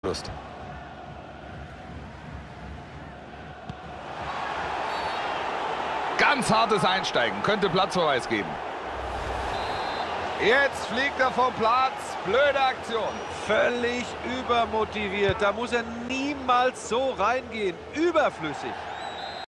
Lust. Ganz hartes Einsteigen, könnte Platzverweis geben. Jetzt fliegt er vom Platz, blöde Aktion. Völlig übermotiviert, da muss er niemals so reingehen, überflüssig.